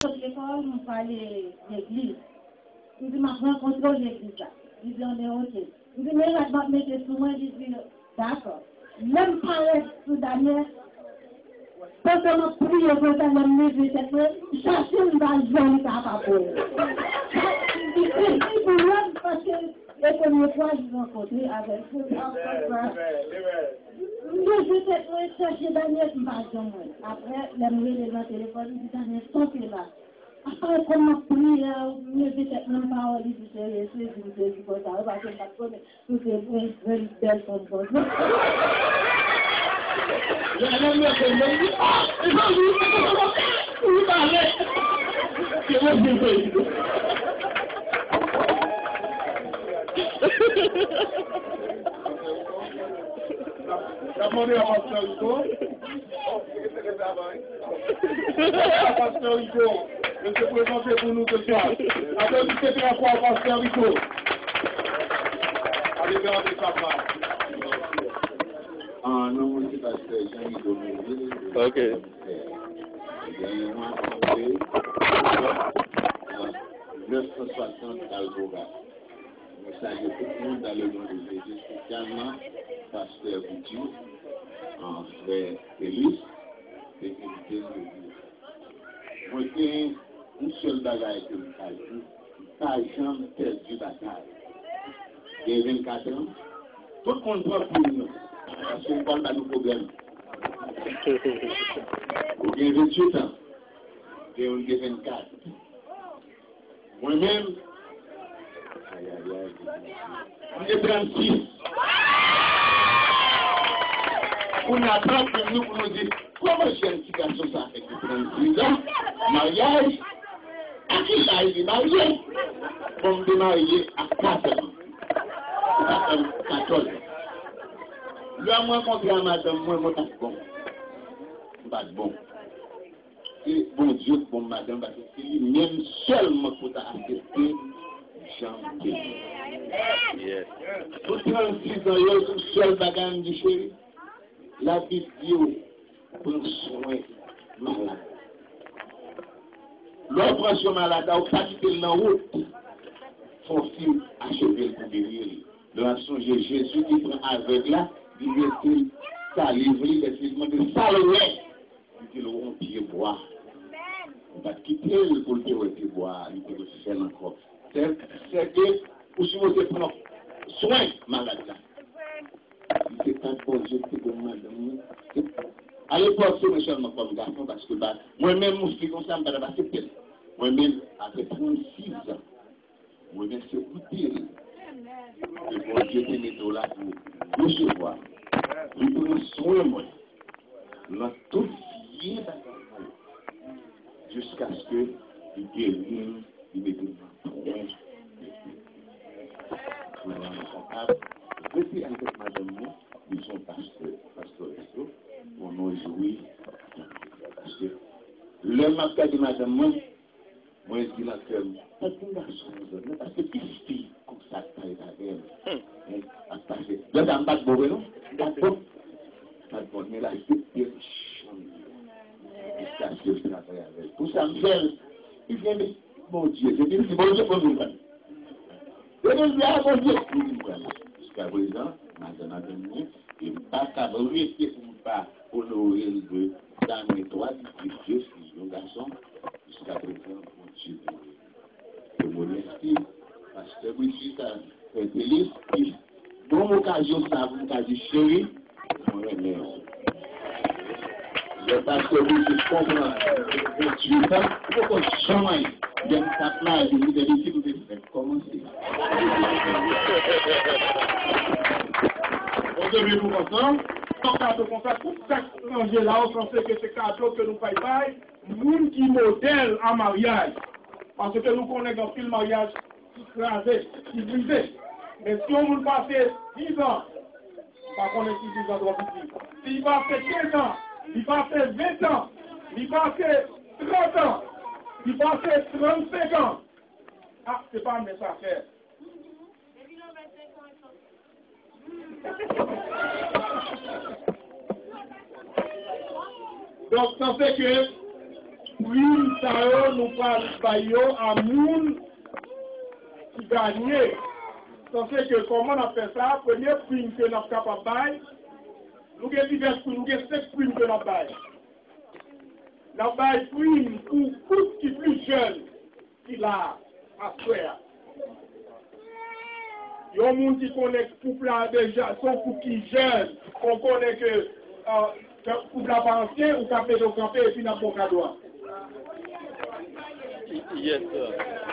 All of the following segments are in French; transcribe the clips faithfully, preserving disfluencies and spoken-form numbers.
l'école, on parlait l'église. Il dit, maintenant, contrôle l'église là. Il dit, on est OK. Il dit, mais là, je vais mettre sur moi, il dit, d'accord. Même pareil, sous Daniel, quand on a pris au côté de l'homme, chercher une balle jaune, ça va pas. Il dit, pour moi, parce que les premières fois, je l'ai rencontré avec eux. Je vais chercher Daniel, une balle jaune. Après, l'homme, il est dans le téléphone, il dit, Daniel, sortez là. Après, comme on prie, mieux peut-être même pas, il dit, c'est c'est c'est comme ça, parce que ça connaît toutes les belles belles comme ça. Je n'ai même pas dit, ah, c'est ça, vous parlez. C'est moi qui fais. La demandé à Pasteur Hugo. Pasteur Hugo, je vais se présenter pour nous ce soir. Attendez, c'est la fois Pasteur Hugo. Allez, regardez sa part. Ah non, c'est parce que j'ai eu de Ok. neuf cent soixante Algora. Je salue tout le monde dans le nom de Jésus, spécialement Pasteur Bouti, en frère Félix, et invité de Dieu. Moi, j'ai une seule bagaille que je fais, pas jamais perdu bataille. J'ai vingt-quatre ans, tout le monde voit pour nous. Parce qu'on parle de nos problèmes. J'ai vingt-huit ans. J'ai vingt-quatre. Moi-même, aïe aïe aïe, j'ai trente-six. On attend pour nous pour nous dire comment j'ai un petit garçon ça fait trente-six ans, mariage, à qui là il est marié? On me marié à quatre ans, quatorze ans. Là, moi, contre la madame, moi, moi, pas bon. Pas bon. Et bon Dieu, bon madame, parce que c'est lui-même seulement pour t'accepter Jean Kémy. Yes. Pour trente-six ans, il y a une seule bagarre du chéri. La vidéo, prend soin malade. L'opération malade, on pas quitter dans la route. Son fils achevé pour guérir. Dans la songe Jésus qui prend aveugle là, il dit ça livre, il dit de saluer. Il dit le pied bois. On va quitter le pour le pied bois, il peut le faire encore. C'est que, ou si vous prenez soin malade là. C'est pas bon Dieu, c'est bon madame. À l'époque, c'est seulement comme garçon parce que bah, moi-même, je suis comme ça, je ne vais pas accepter. Moi-même, après trente-six ans, moi-même, c'est goûter. Le bon Dieu te met là pour recevoir. Il prend soin, moi. Dans tout vie, jusqu'à ce qu'il guérisse, il met dans le point. Je suis avec madame, ils sont pasteurs, pasteurs, pour nous jouer. Parce que le matin de madame, moi, je dis là que pas de garçon, parce que qui fille comme ça, ça est avec elle. À passer. Là, ça ne pas de mauvais, non? D'accord. Pas de bon, mais là, c'est bien chaud. Jusqu'à ce que je travaille avec. Pour ça, me faire, il vient de, mon Dieu, c'est bien, c'est bon Dieu pour nous. Et je dis, ah, mon Dieu, jusqu'à présent, madame, il ne pas capable de rester pour ne pas honorer le dans mes droits, je suis un garçon, jusqu'à présent, mon Dieu, de modestie, parce que oui, si ça fait délice, bon occasion, ça vous a dit chéri, mon aimé. Le pasteur oui, je comprends, vingt-huit ans, pourquoi jamais, dans sa plage, vous avez dit, vous devez commencer. On devait nous ensemble. Tant qu'à tout ça, tout ça, ranger là, on pensait que c'est cadeau que nous payons, nous qui modèle en mariage. Parce que nous connaissons dans le mariage écrasé, civilisé. Mais si on nous passe dix ans, par contre, si dix ans doit vivre. S'il va faire quinze ans, il va faire vingt ans, il va faire trente ans, il va faire trente-cinq ans. Ah, c'est pas un message à faire. Donc, ça fait que prime ça nous parlons à moun qui gagne. Ça fait que comment on a fait ça, premier prime que nous sommes capables de faire, nous avons divers primes, nous avons sept primes que nous avons fait. Nous avons fait prime pour tout qui est plus jeune qui l'a à faire. Il y a des gens qui connaissent le couple déjà, son couple qui est jeune, on connaît que le couple n'est pas ancien, ou qu'on fait de camper et puis n'a pas cadeau. Yes, sir.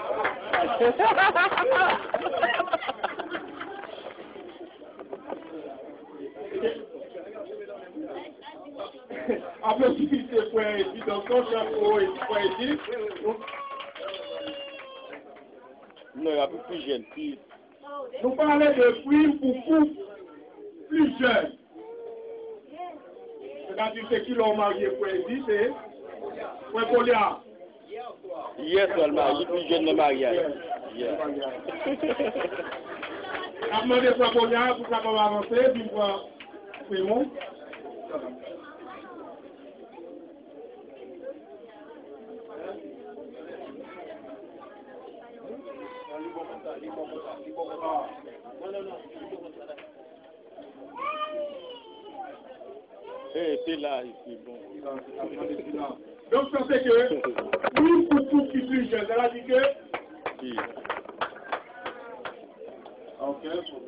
Après, si c'est pour aider, donc, quand je suis pour aider, non, il y a plus jeune. Plus... Nous parlons de primes pour couple plus jeunes. C'est-à-dire que qui l'ont marié pour aider, c'est pour Goliath. Yes, elle marié, plus jeune le mariage. Yeah. A demandé pour Goliath pour ça qu'on va avancer, puis pour Raymond. Eh, c'est là, ici, bon. Donc, ça fait que, oui, pour tout qui est plus jeune, elle a dit que. Si. Ok,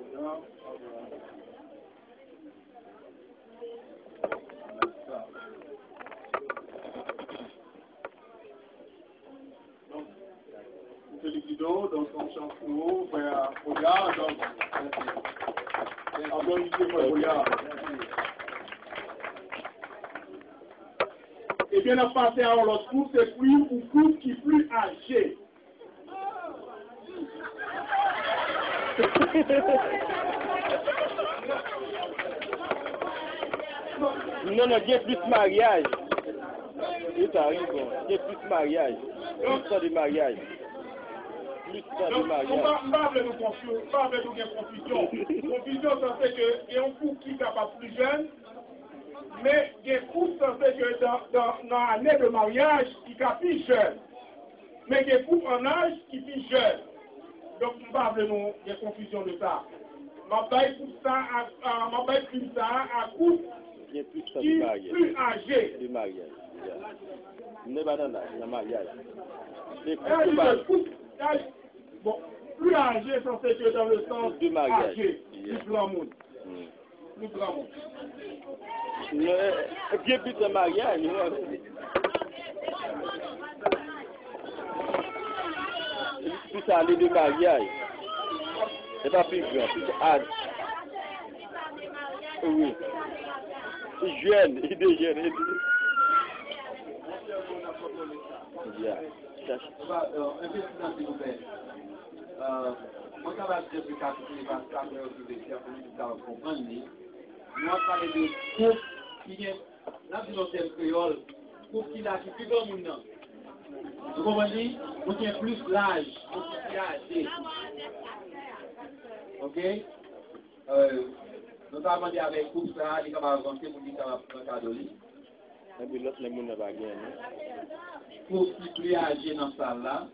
c'est le guido, donc on change pour vous, vers Oya, donc, on doit utiliser pour Oya. Et bien, on a passé à l'autre groupe, c'est plus ou groupe qui est plus âgé. Non, non, il y a plus de mariage. Il arrive, il y a plus de mariage. Plus de mariage. Plus de mariage. On va pas nous confusion, pas avec nous confusion. Confusion, ça fait que il y a un couple qui n'est pas plus jeune, mais il y a un couple, ça fait que dans, dans, dans l'année de mariage, il est plus jeune. Mais il y a un couple en âge qui est plus jeune. Donc, on va avec nous, il y a confusion de ça. Ma baille pour ça, ma baille pour ça, à couple il y a plus qui est plus âgé. De mariage. Il n'est pas dans le mariage. C'est plus bon, plus âgé, ça fait que dans le sens de mariage. Âgé, plus grand monde. Plus grand monde. Bien plus de mariage. Plus ça allait de mariage. C'est pas plus grand, plus âge. Oui. Jeune, il est jeune. Yeah. Un peu s'il vous plaît. Moi, ça va être depuis quatre ans, parce que après, je vais faire pour comprendre. Moi, je parle de couple qui est, là, dans le créole, couple qui a plus grand monde. Vous comprenez? On tient plus l'âge, on tient âgé. Ok? Euh, notamment avec couple, ça, il va avancer pour dire que ça va prendre un cadeau. Et puis l'autre, les gens ne vont pas gagner. Pour qui plus âgé dans ça là,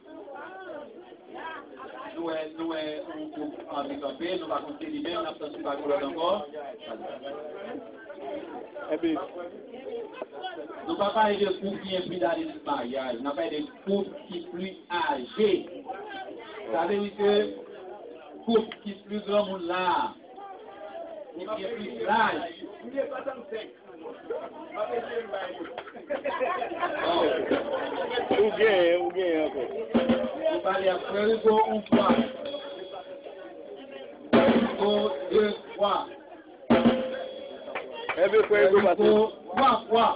nous nous on handicapé, nous va compter les mêmes, nous avons pas couleur encore. Et puis, nous ne parlons pas de couple qui est plus d'années de mariage, nous parlons de couple qui est plus âgé. Ça veut dire que couple qui est plus grand monde là, qui est plus l'âge. Ou bien, ou bien encore. Vous parlez après, il faut un fois. Il faut deux fois. Et puis, quoi, il faut passer? Trois fois.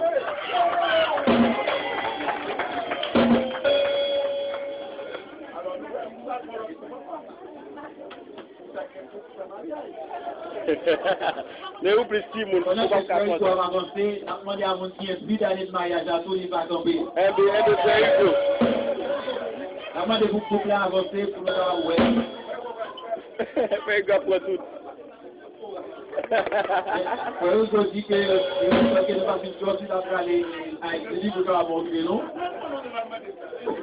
Mais où plus si mon on a fait ça, il faut avancer. On a demandé à mon qui est plus d'années de mariage à tout, il va tomber. Eh bien, eh bien, c'est il faut. On a demandé pour couple à avancer pour nous avoir ouais. Fais gaffe pour tout. Pour eux, je dis que nous ne pouvons pas faire une chose, c'est d'aller à l'église pour avoir montré, non?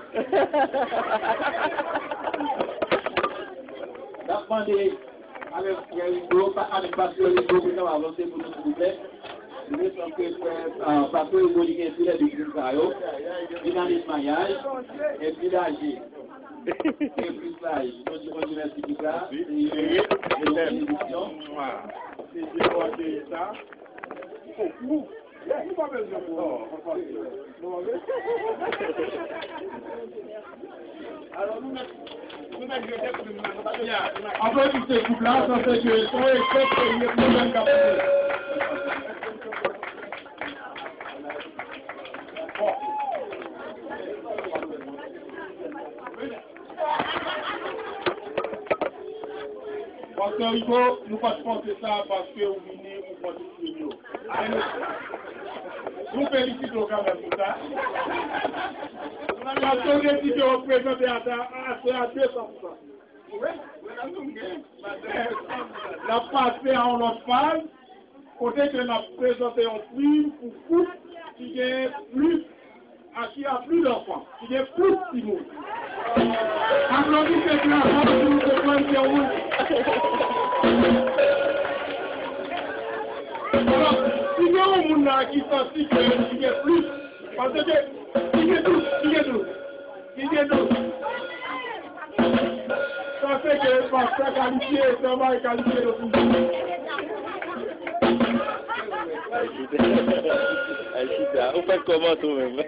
Demandez avec Rigo, avec Pasteur Rigo, pour ça avancer pour nous, s'il vous plaît. Je vais sentir que Pasteur Rigo, il y a un filet de Griscayo, dynamisme mariage, et puis l'âge. Et puis là, je dis qu'on université là, c'est une édition. Voilà. C'est j'ai ça. Oh, il pas besoin de alors, nous mettons en fait, tous ces couples-là, ça fait que sont experts et il y a plus d'un cap. Parce que Rico, nous ne pas penser ça parce que vous venez ou pas tout le monde. Nous félicitons quand même pour ça. Parce que les petits représentés à deux cents pour cent. La passé en notre phase, côté que nous avons présenté un prix pour couple qui est plus, à qui a plus d'enfants, qui est plus de monde. Applaudissez la France pour nous comprendre bien où. Alors, si il y a un monde qui sentit qu'il y a plus, parce que il y a tout, il y a tout, il y a tout. Ça fait que parce que qualifié, c'est mal qualifié de tout. Aïchita, vous faites comment toi-même?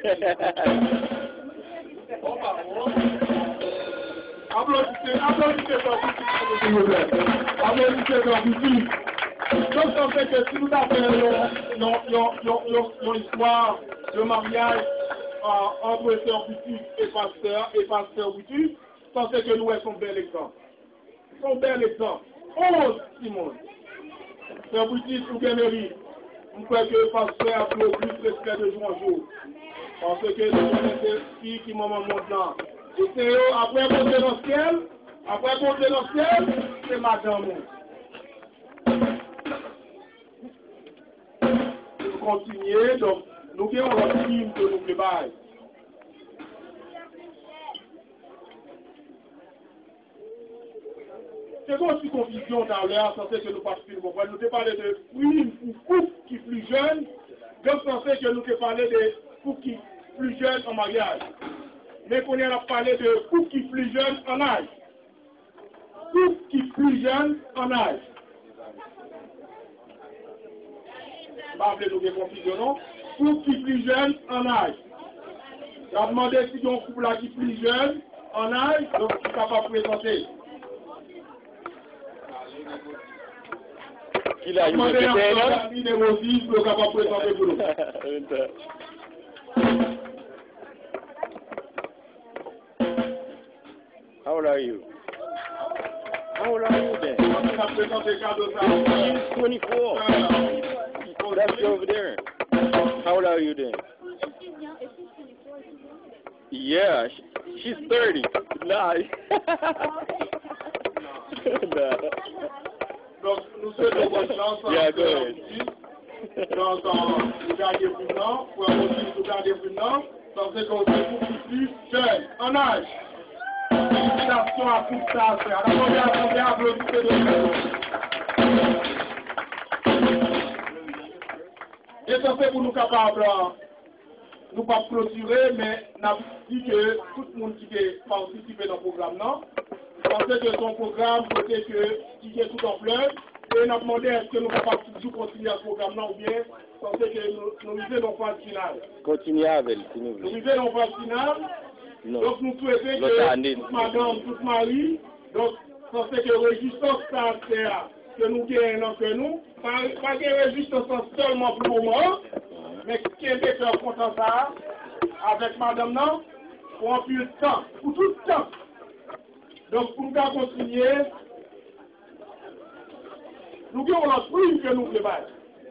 Applaudissez, applaudissez dans le s'il vous plaît. Applaudissez dans le donc, ça fait que si nous avons une histoire de mariage euh, entre Sœur Boutique et Pasteur et Pasteur Boutique, ça fait que nous sommes un bel exemple. C'est un bel exemple. Oh, Simon. Sœur Boutique ou bien mérite. Je crois que Pasteur a plus respect de jour en jour. Parce que nous connaissons qui qui m'ont montré là. Et c'est après monter dans le ciel, après monter dans le ciel, c'est madame. Continuer, donc nous avons notre team de nous préparer. C'est quoi cette confusion dans l'air, ça fait que nous participons. Nous avons parlé de oui, ou couple qui est plus jeune, donc ça fait que nous avons parlé de couple qui est plus jeune en mariage. Mais qu'on a parlé de couple qui est plus jeune en âge. Couple qui est plus jeune en âge. Pas de nous confusion, non? Couple qui est plus jeune en âge. On a demandé si il y a un couple là qui est plus jeune en âge, donc il est capable de présenter. Qui l'a eu? Le numéro dix, il est capable de présenter pour nous. How old are you? How old are you then? She's twenty-four. Oh, that's you over there. How old are you then? Yeah, she, she's thirty. Nah. Nah. Donc, nous souhaitons bonne chance. Yeah, go ahead. Donc, vous gardez plus non, pour un motif, vous gardez plus non, donc c'est qu'on se trouve plus jeune, en âge. Félicitations à tout ça, frère. La première première applaudissez de et ça fait pour nous capables, nous pas clôturer, mais nous avons dit que tout le monde qui a participé dans le programme, non, pensait que son programme, c'était que qui est tout en fleurs, et nous avons demandé est-ce que nous ne pouvons pas toujours continuer à ce programme, non, ou bien pensait que nous vivons dans la phase finale. Continuez avec, s'il vous plaît. Nous vivons dans la phase finale. Non. Donc nous souhaitons que toute madame, toute mari, donc ça fait que résistance sincère que nous gagnons entre nous, pas que résistance seulement pour le moment, mais qui est fait content ça avec madame non, pour un peu de temps, pour tout le temps. Donc pour nous continuer, nous avons la prime que nous préparons.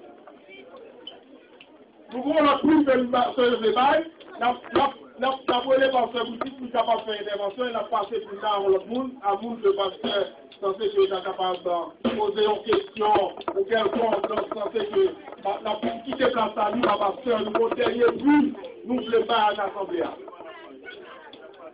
Nous avons la prime que nous préparons. D'après les pasteurs boutiques, nous sommes capables de faire intervention, il a passé plus tard à l'autre monde, à monde de pasteurs, censé que nous sommes capables de poser une question, ou quelconque, donc censé que la politique est place à nous, la pasteur, nous dernier but, nous ne voulons pas à l'Assemblée.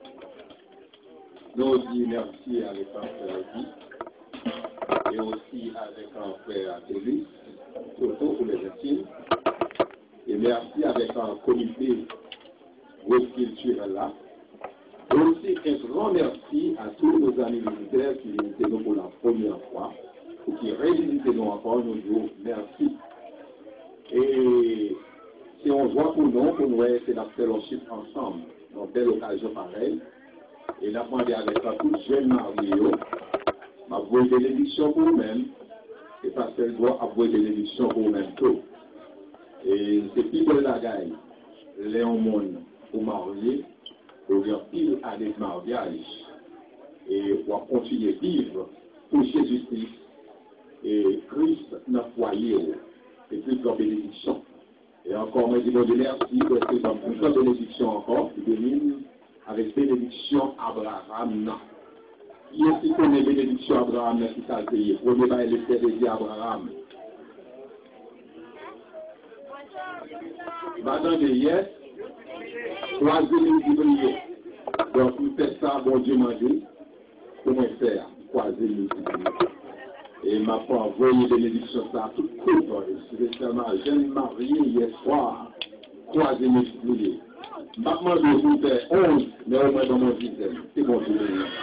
nous disons merci avec un frère Guy et aussi avec un frère Télé, surtout pour les intimes. Et merci avec un comité web culturel là. Et aussi un grand merci à tous nos amis militaires qui visitent nous pour la première fois ou qui révisitent nous encore, nous disons merci. Et si on voit pour nous, pour nous, c'est la fellowship ensemble, dans belle occasion pareille. Et là, on est avec un tout jeune marié, m'a voué des éditions pour nous-mêmes, et parce qu'elle doit avouer des éditions pour nous-mêmes tout. Et c'est plus de la gaille, Léon Monde, pour marier, pour dire pile à des mariages, et pour continuer à vivre pour Jésus-Christ, et Christ dans le foyer, et plus de bénédiction. Et encore, moi, je dis merci, parce que dans plus de bénédiction encore, qui termine avec bénédiction Abraham. Qui est-ce qui connaît bénédiction Abraham qui s'est payé? Premier bail, le père de Abraham. Maintenant, yes, troisième février. Donc, nous faisons ça, bon Dieu m'a dit, comment faire? Troisième février. Et m'a pas envoyé bénédiction ça tout court. Spécialement, jeune marié hier soir, troisième février. Maintenant, je vous fais onze, mais au moins dans mon dizaine. C'est bon, je veux dire.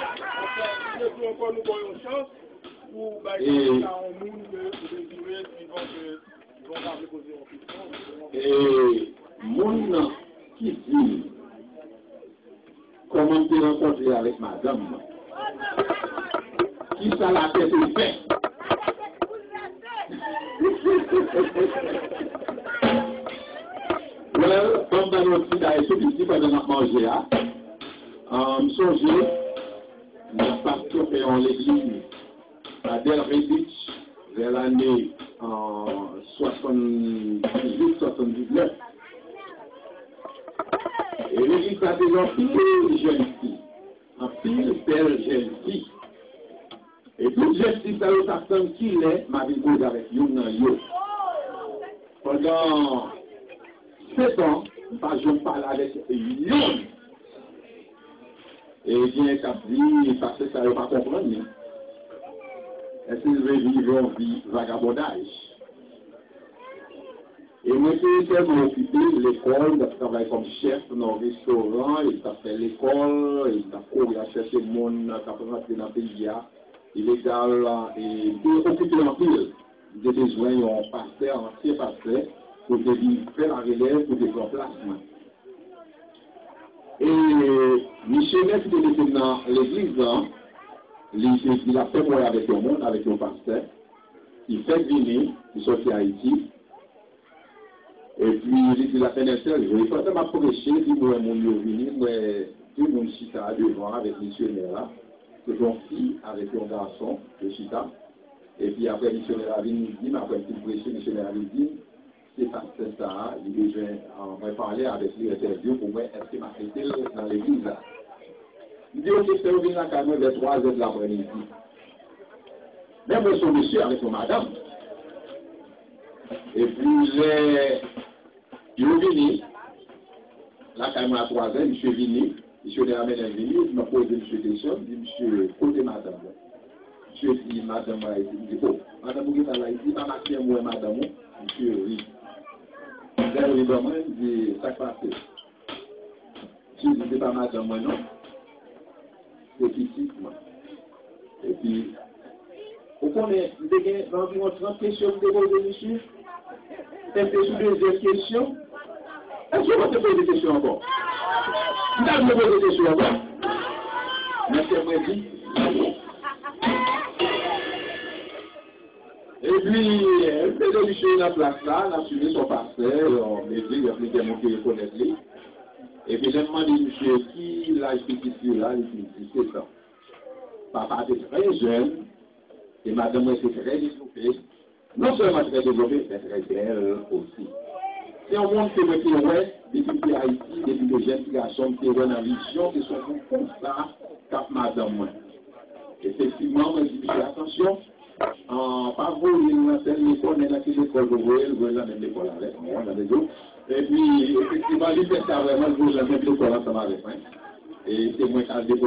Et mon qui dit comment tu rencontres avec madame, qui ça la tête est fait. Well, comme dans notre sida et tout petit pendant notre manger, euh, songez, notre pasteur fait en l'église à Del Redditch vers l'année en soixante-dix-huit soixante-dix-neuf. Et l'église a des pile jeune fille, un pile belle jeune fille. Et toute jeune fille, ça veut personne qui l'est, m'a vu cause avec Young dans Yo. Pendant sept ans, je parle avec Young. Et bien, ça dit, parce que ça ne veut pas comprendre. Est-ce qu'ils veulent vivre en vie vagabondage? Et moi, j'ai tellement occupé l'école, je travaille comme chef dans un restaurant, et ça fait l'école, et ça court à chercher le monde, ça peut rentrer dans le pays, illégal, et tout occupé en pile. J'ai besoin d'un pasteur, un ancien pasteur, pour faire la relève, pour des remplacements. Et Michel, qui était dans l'église, il a fait moi avec le monde, avec le pasteur. Il fait venir, il sortit à Haïti. Et puis, il a fait un seul jour. Il faut m'a prêché, il m'a mon venu, moi, tout le monde chita devant avec le missionnaire là. C'est une fille avec un garçon, le chita. Et puis après, le missionnaire a venu, il m'a fait une prêché, le missionnaire a dit, c'est pas ça, il besoin de parler avec lui, interview pour moi, est-ce qu'il m'a fait dans l'église là. Il dit, ok, c'est revenu à la vers trois heures de l'après-midi. Même moi, je suis monsieur avec mon madame. Et puis, les... il est venu, là, quand même à trois heures, je suis venu, je suis ramené un venu, il m'a posé une question, il dit, monsieur, côté madame. Je dis, madame, il dit, oh, madame, vous êtes là, il dit, pas marqué moi, madame, monsieur, oui. Il dit, ça passe. Je dis, c'est pas madame, moi, non. C'est petit, moi. Et puis, vous connaissez, vous avez environ trente questions de poser, monsieur. Est-ce que vous avez des questions? Est-ce que vous avez posé des questions encore? Vous avez posé des questions encore? Merci, merci. Et puis, elle fait le monsieur dans la place là, elle a suivi son pasteur, on m'a dit, il a fait mon téléphone avec lui. Et puis, j'ai demandé monsieur qui l'a expliqué sur là, il dit, c'est ça. Papa était très jeune, et madame était très développée. Non seulement très développée, mais très belle aussi. C'est un monde qui est ouais, depuis Haïti, depuis les jeunes garçons qui sont dans la vision, qui sont comme ça, cap madame. Effectivement, moi, je dis, attention. En pas vous, il a fait l'école, il a fait l'école, vous voyez, vous voyez la même école avec moi, on a des autres. Et puis, effectivement, il fait ça vraiment, vous voyez la même école ensemble avec moi. Et c'est moi qui ai